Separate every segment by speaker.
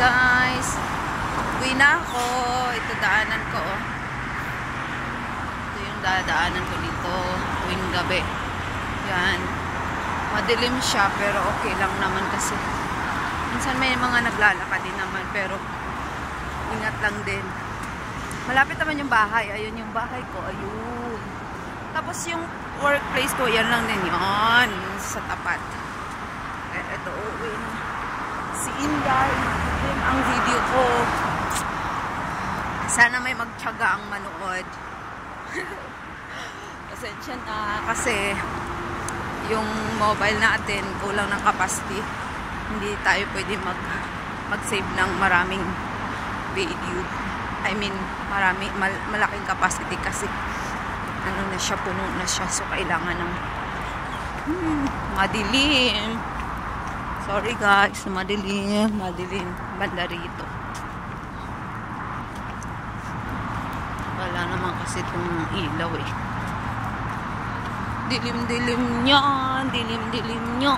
Speaker 1: guys. Uwi na ako. Ito daanan ko. Ito yung dadaanan ko dito. Tuwing gabi. Yan. Madilim siya pero okay lang naman kasi. Minsan may mga naglalakad din naman pero ingat lang din. Malapit naman yung bahay. Ayun yung bahay ko. Ayun. Tapos yung workplace ko, yan lang din yun. Sa tapat. Ito, uwi na. Si Inday. Yun ang video ko. Sana may magtiyaga ang manood. Pasensya na. Kasi yung mobile natin kulang ng capacity. Hindi tayo pwede mag-save ng maraming video. I mean, malaking capacity kasi ano na siya, puno na siya. So, kailangan ng madilim. Sorry guys, madilim. Madilim. Banda rito. Wala naman kasi itong ilaw eh. Dilim-dilim niya. Dilim-dilim niya.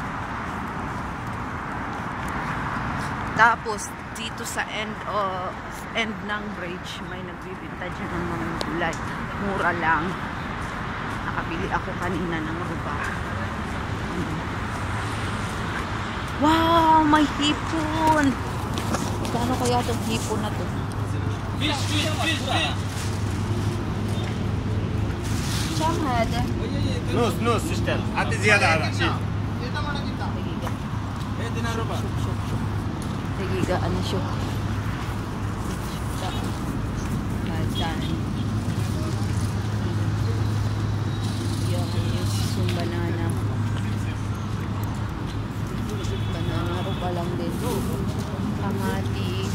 Speaker 1: Tapos, dito sa end ng bridge, may nagbibinta dyan ng mga gulay. Mura lang. Nakabili ako kanina ng ruba. Wow! May hipon! Kano kaya itong hipon na to? Chamad.
Speaker 2: نص اشتغل عطي زيادة على شيء
Speaker 1: Nagiga, ano siya? Badan. Yan, yung banana. Banana, rupa lang din. Kamatis.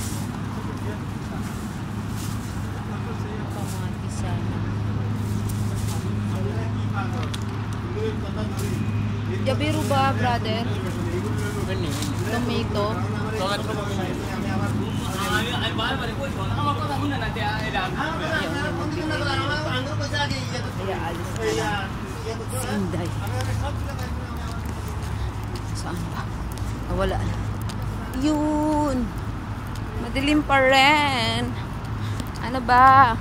Speaker 1: Kamatis sana. Gabi ruba, brother. Tomato. Kaya alis na lang. Si Inday. Saan ba? Nawala na. Yun! Madilim pa rin. Ano ba?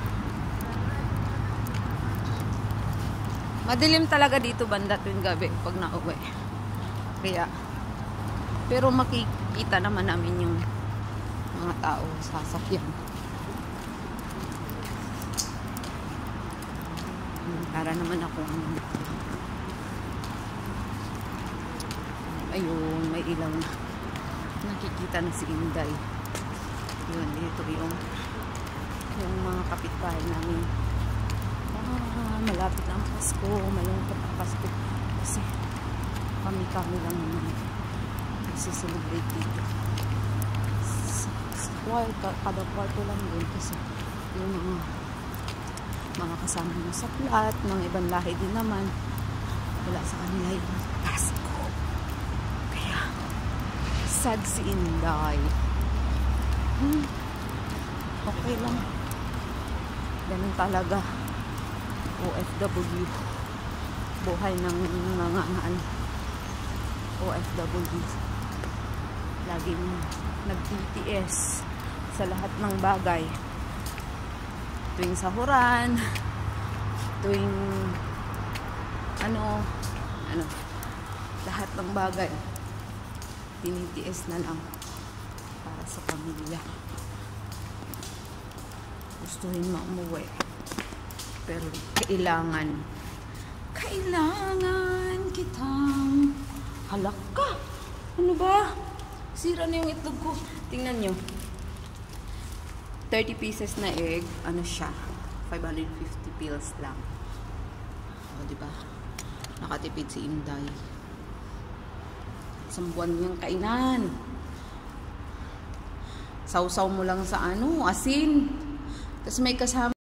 Speaker 1: Madilim talaga dito banda tuwing gabi pag nauwi. Kaya pero makikita naman namin yung mga tao sa sasakyan. Para naman ako ayun, may ilaw na. Nakikita na si Inday. Yun, dito yung mga kapitbahay namin. Malapit na ang Pasko. Malungkot ang Pasko. Kasi kami lang naman nagsiselebrate dito. Kada kwarto lang din kasi yung mga kasama mo sa flat, mga ibang lahi din naman, wala sa kanila yung Pasko. Kaya sad si Inday. Okay lang. Ganun talaga. OFW. Buhay ng mga OFW. Laging nag-BTS sa lahat ng bagay. Tuwing sahuran, tuwing lahat ng bagay tinitiis na lang para sa pamilya. Gustuhin mo umuwi pero kailangan kitang halak ka. Ano ba? Sira na yung itlog ko. Tingnan nyo. 30 pieces na egg. Ano siya? 550 pills lang. O, diba? Nakatipid si Inday. Isang buwan niyang kainan. Sausaw mo lang sa asin. Tapos may kasama